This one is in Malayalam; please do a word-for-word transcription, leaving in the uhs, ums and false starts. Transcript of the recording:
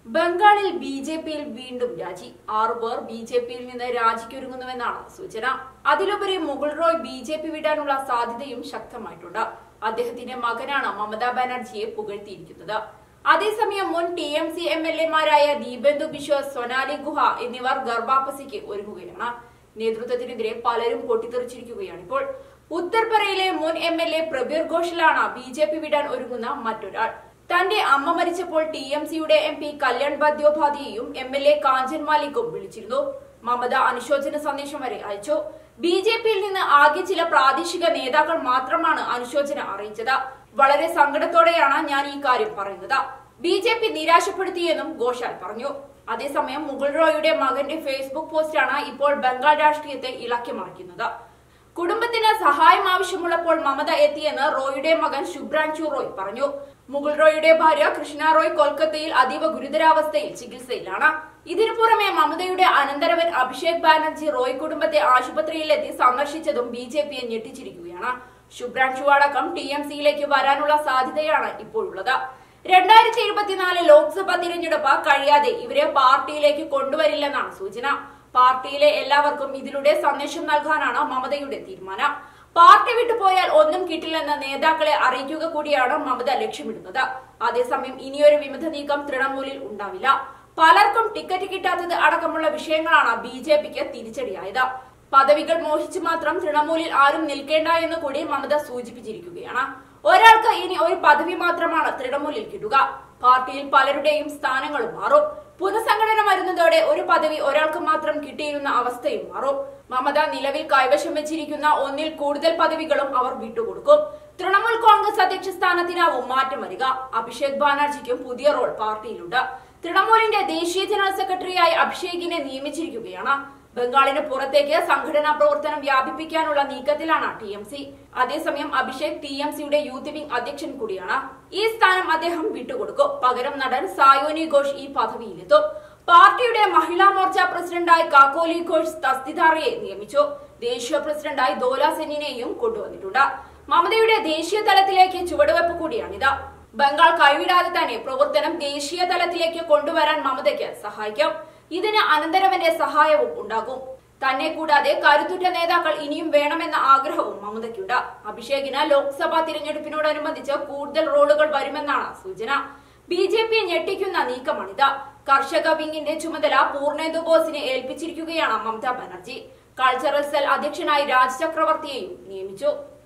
ബംഗാളിൽ ബി ജെ പിയിൽ വീണ്ടും രാജി. ആറുപേർ ബി ജെ പിയിൽ നിന്ന് രാജിക്കൊരുങ്ങുന്നുവെന്നാണ് സൂചന. അതിലുപരി Mukul Roy B J P വിടാനുള്ള സാധ്യതയും ശക്തമായിട്ടുണ്ട്. അദ്ദേഹത്തിന്റെ മകനാണ് മമതാ ബാനർജിയെ പുകഴ്ത്തിയിരിക്കുന്നത്. അതേസമയം മുൻ T M C M L എമാരായ ദീപേന്ദു ബിശ്വാസ്, സൊനാലി ഗുഹ എന്നിവർ ഗർഭാപ്പസിക്ക് ഒരുങ്ങുകയാണ്. നേതൃത്വത്തിനെതിരെ പലരും പൊട്ടിത്തെറിച്ചിരിക്കുകയാണിപ്പോൾ. ഉത്തർപ്രദേശിലെ മുൻ എം എൽ എ പ്രബീർ ഘോഷിലാണ് ബി ജെ പി വിടാൻ ഒരുങ്ങുന്ന മറ്റൊരാൾ. തന്റെ അമ്മ മരിച്ചപ്പോൾ ടി എം സിയുടെ എം പി കല്യാൺ ബന്ദ്യോപാധ്യായയും എം എൽ എ കാഞ്ചൻ മാലിക്കും വിളിച്ചിരുന്നു. മമത അനുശോചന സന്ദേശം വരെ അയച്ചു. ബി ജെ പിയിൽ നിന്ന് ആകെ ചില പ്രാദേശിക നേതാക്കൾ മാത്രമാണ് അനുശോചന അറിയിച്ചത്. വളരെ സങ്കടത്തോടെയാണ് ഞാൻ ഈ കാര്യം പറയുന്നത്. ബി ജെ പി നിരാശപ്പെടുത്തിയെന്നും ഘോഷാൽ പറഞ്ഞു. അതേസമയം മുകുൾ റോയിയുടെ മകന്റെ ഫേസ്ബുക്ക് പോസ്റ്റാണ് ഇപ്പോൾ ബംഗാൾ രാഷ്ട്രീയത്തെ ഇളക്കി മറിക്കുന്നത്. കുടുംബത്തിന് സഹായം ആവശ്യമുള്ളപ്പോൾ മമത എത്തിയെന്ന് റോയിയുടെ മകൻ ശുഭ്രാൻഷു റോയ് പറഞ്ഞു. മുകുൾ റോയിയുടെ ഭാര്യ കൃഷ്ണ റോയ് കൊൽക്കത്തയിൽ അതീവ ഗുരുതരാവസ്ഥയിൽ ചികിത്സയിലാണ്. ഇതിനു പുറമെ മമതയുടെ അനന്തരവൻ അഭിഷേക് ബാനർജി റോയ് കുടുംബത്തെ ആശുപത്രിയിലെത്തി സന്ദർശിച്ചതും ബി ജെ പിയെ ഞെട്ടിച്ചിരിക്കുകയാണ്. ശുഭ്രാൻഷു അടക്കം ടി എം സിയിലേക്ക് വരാനുള്ള സാധ്യതയാണ് ഇപ്പോഴുള്ളത്. രണ്ടായിരത്തി ഇരുപത്തിനാല് ലോക്സഭാ തിരഞ്ഞെടുപ്പ് കഴിയാതെ ഇവരെ പാർട്ടിയിലേക്ക് കൊണ്ടുവരില്ലെന്നാണ് സൂചന. പാർട്ടിയിലെ എല്ലാവർക്കും ഇതിലൂടെ സന്ദേശം നൽകാനാണ് മമതയുടെ തീരുമാനം. പാർട്ടി വിട്ടുപോയാൽ ഒന്നും കിട്ടില്ലെന്ന് നേതാക്കളെ അറിയിക്കുക കൂടിയാണ് മമത ലക്ഷ്യമിടുന്നത്. അതേസമയം ഇനിയൊരു വിമത നീക്കം തൃണമൂലിൽ ഉണ്ടാവില്ല. പലർക്കും ടിക്കറ്റ് കിട്ടാത്തത് അടക്കമുള്ള വിഷയങ്ങളാണ് ബി ജെ പിക്ക് തിരിച്ചടിയായത്. പദവികൾ മോഹിച്ച് മാത്രം തൃണമൂലിൽ ആരും നിൽക്കേണ്ട എന്ന് കൂടി മമത സൂചിപ്പിച്ചിരിക്കുകയാണ്. ഒരാൾക്ക് ഇനി ഒരു പദവി മാത്രമാണ് തൃണമൂലിൽ കിട്ടുക. പാർട്ടിയിൽ പലരുടെയും സ്ഥാനങ്ങളും മാറും. പുനഃസംഘടന വരുന്നതോടെ ഒരു പദവി ഒരാൾക്ക് മാത്രം കിട്ടിയിരുന്ന അവസ്ഥയും മാറും. മമത നിലവിൽ കൈവശം വെച്ചിരിക്കുന്ന ഒന്നിൽ കൂടുതൽ പദവികളും അവർ വിട്ടുകൊടുക്കും. തൃണമൂൽ കോൺഗ്രസ് അധ്യക്ഷ സ്ഥാനത്തിനാവും മാറ്റം വരിക. അഭിഷേക് ബാനർജിക്കും പുതിയ റോൾ പാർട്ടിയിലുണ്ട്. തൃണമൂലിന്റെ ദേശീയ ജനറൽ സെക്രട്ടറിയായി അഭിഷേകിനെ നിയമിച്ചിരിക്കുകയാണ്. ബംഗാളിന് പുറത്തേക്ക് സംഘടനാ പ്രവർത്തനം വ്യാപിപ്പിക്കാനുള്ള നീക്കത്തിലാണ് ടി എം സി. അതേസമയം അഭിഷേക് ടി എം സിയുടെ യൂത്ത് വിംഗ് അധ്യക്ഷൻ കൂടിയാണ്. ഈ സ്ഥാനം അദ്ദേഹം വിട്ടുകൊടുക്കും. പകരം നടൻ സായോനി ഘോഷ് ഈ പദവിയിലെത്തും. പാർട്ടിയുടെ മഹിളാ മോർച്ച പ്രസിഡന്റായി കാക്കോലി ഘോഷ് തസ്തിദാറയെ നിയമിച്ചു. ദേശീയ പ്രസിഡന്റായി ദോല സെന്നിനെയും കൊണ്ടുവന്നിട്ടുണ്ട്. മമതയുടെ ദേശീയ തലത്തിലേക്ക് ചുവടുവെപ്പ് കൂടിയാണിത്. ബംഗാൾ കൈവിടാതെ തന്നെ പ്രവർത്തനം ദേശീയ തലത്തിലേക്ക് കൊണ്ടുവരാൻ മമതയ്ക്ക് സഹായിക്കും. ഇതിന് അനന്തരവന്റെ സഹായവും ഉണ്ടാകും. തന്നെ കൂടാതെ കരുത്തുറ്റ നേതാക്കൾ ഇനിയും വേണമെന്ന ആഗ്രഹവും മമതയ്ക്കുണ്ട്. അഭിഷേകിന് ലോക്സഭാ തിരഞ്ഞെടുപ്പിനോടനുബന്ധിച്ച് കൂടുതൽ റോളുകൾ വരുമെന്നാണ് സൂചന. ബി ജെ പിയെ ഞെട്ടിക്കുന്ന നീക്കമാണിത്. കർഷക വിംഗിന്റെ ചുമതല പൂർണേന്ദു ബോസിനെ ഏൽപ്പിച്ചിരിക്കുകയാണ് മമതാ ബാനർജി. കൾച്ചറൽ സെൽ അധ്യക്ഷനായി രാജ് ചക്രവർത്തിയെയും നിയമിച്ചു.